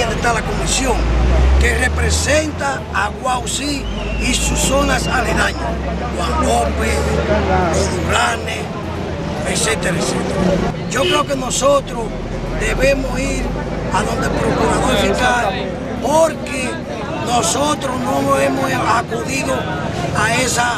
donde está la comisión, que representa a Guaucí y sus zonas aledañas, Juan López, Los Duranes, etcétera, etcétera. Yo creo que nosotros debemos ir a donde el procurador fiscal, porque nosotros no hemos acudido a esa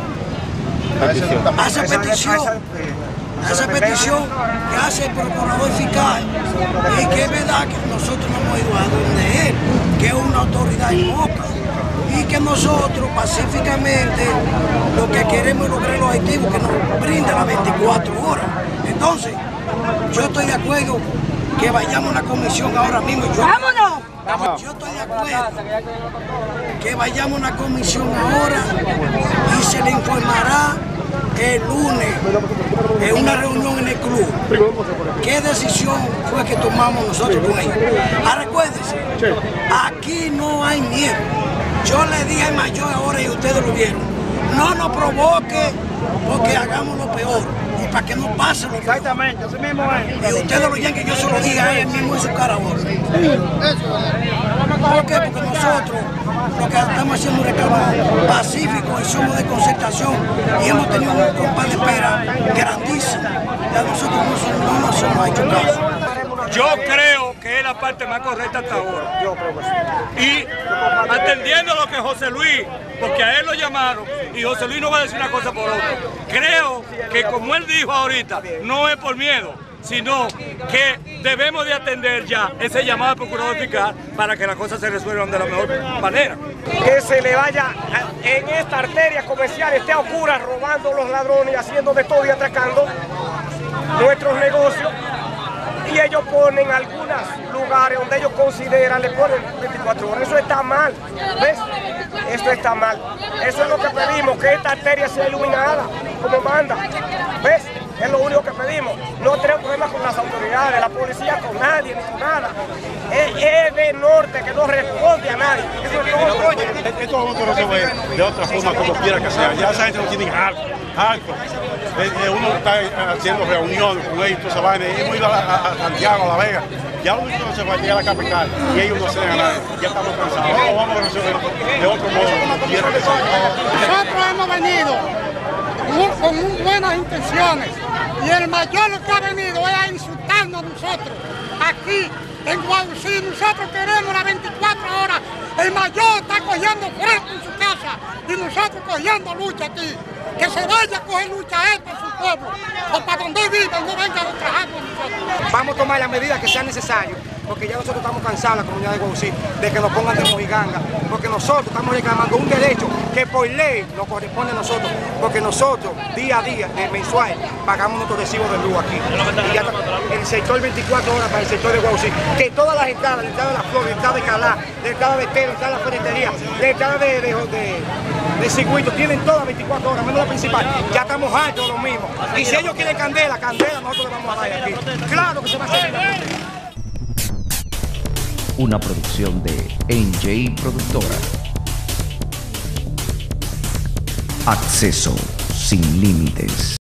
petición que hace el procurador fiscal, y que es verdad que nosotros no hemos ido a donde él, que es una autoridad en Moca, y que nosotros pacíficamente lo que queremos es lograr los objetivos que nos brinda las 24 horas. Entonces, yo estoy de acuerdo que vayamos a una comisión ahora mismo. ¡Vámonos! Yo estoy de acuerdo que vayamos a una comisión ahora y se le informará el lunes en una reunión en el club qué decisión fue que tomamos nosotros con ellos. Recuérdense, aquí no hay miedo. Yo le dije al mayor ahora y ustedes lo vieron, no nos provoque porque hagamos lo peor y para que no pase lo peor. Exactamente, así mismo es. Y ustedes lo oyen que yo se lo diga a él mismo en su cara ahora. ¿Por qué? Porque nosotros lo que estamos haciendo es un reclamo pacífico y somos de concertación y hemos tenido un compás de espera grandísimo y a nosotros no nos hemos hecho caso. Yo creo que es la parte más correcta hasta ahora. Y atendiendo lo que José Luis, porque a él lo llamaron y José Luis no va a decir una cosa por otra. Creo que como él dijo ahorita, no es por miedo, sino que debemos de atender ya ese llamado al procurador fiscal para que las cosas se resuelvan de la mejor manera. Que se le vaya en esta arteria comercial, esté oscura, robando los ladrones, haciendo de todo y atracando nuestros negocios. Y ellos ponen algunos lugares donde ellos consideran, le ponen 24 horas. Eso está mal, ¿ves? Esto está mal. Eso es lo que pedimos, que esta arteria sea iluminada, como manda, ¿ves? Es lo único que pedimos. No tenemos problemas con las autoridades, la policía, con nadie, ni con nada. Es de norte que no responde a nadie. Eso es todo. Esto vamos a resolver de otra forma, como quiera que sea. Ya esa gente lo tienen harto. Uno está haciendo reuniones con ellos, toda esa vaina. Hemos ido a Santiago, a La Vega. Ya uno no se va a llegar a la capital y ellos no hacen a nadie. Ya estamos cansados. No vamos a resolver de otro modo, como quiera que sea. Nosotros hemos venido con buenas intenciones y el mayor lo que ha venido es a insultarnos a nosotros. Aquí en Guaucí nosotros queremos las 24 horas. El mayor está cogiendo fuerte en su casa y nosotros cogiendo lucha aquí. Que se vaya a coger lucha él para su pueblo, o para donde viva, no venga a trabajar con nosotros. Vamos a tomar las medidas que sean necesarias, porque ya nosotros estamos cansados, la comunidad de Guaucí, de que nos pongan de mojiganga, porque nosotros estamos reclamando un derecho que por ley nos corresponde a nosotros, porque nosotros día a día, mensual, pagamos nuestros recibos de luz aquí. Y ya el sector 24 horas para el sector de Guaucí, que todas las entradas, la entrada de la Flor, la entrada de Calá, la entrada de Telo, la entrada de la ferretería, la entrada de circuito, tienen todas 24 horas, menos la principal. Ya estamos hartos de lo mismo. Y si ellos quieren candela, nosotros le vamos a dar aquí. Claro que se va a hacer. Una producción de NJ Productora. Acceso sin límites.